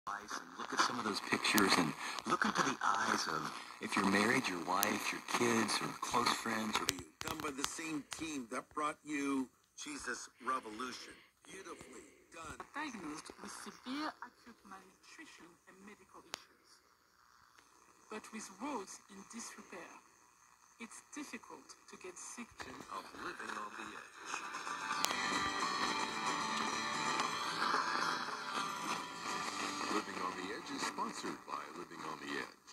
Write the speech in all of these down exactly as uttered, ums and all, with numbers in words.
And look at some of those pictures and look into the eyes of, if you're married, your wife, your kids, or close friends. Or you done by the same team that brought you Jesus Revolution. Beautifully done. Diagnosed with severe acute malnutrition and medical issues. But with roads in disrepair, it's difficult to get sick. Of living on the edge. Living on the Edge is sponsored by Living on the Edge.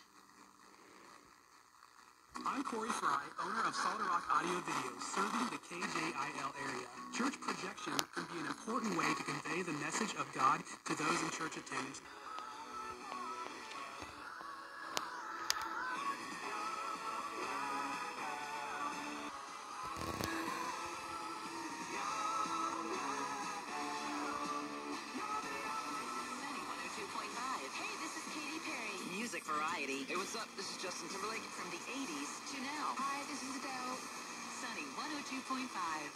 I'm Corey Fry, owner of Solid Rock Audio Video, serving the K J I L area. Church projection can be an important way to convey the message of God to those in church attendance. Music variety. Hey, what's up? This is Justin Timberlake. From the eighties to now. Hi, this is Adele. Sunny one oh two point five.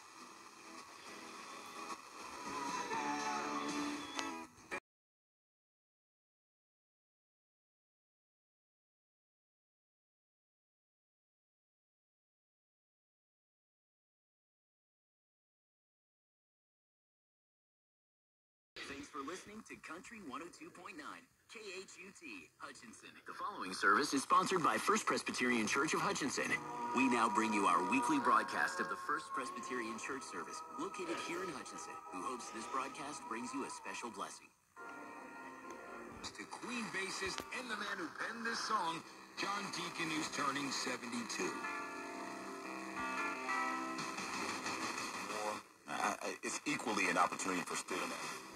Thanks for listening to Country one oh two point nine. K H U T, Hutchinson. The following service is sponsored by First Presbyterian Church of Hutchinson. We now bring you our weekly broadcast of the First Presbyterian Church service, located here in Hutchinson, who hopes this broadcast brings you a special blessing. To Queen bassist and the man who penned this song, John Deacon, who's turning seventy-two. Uh, it's equally an opportunity for students.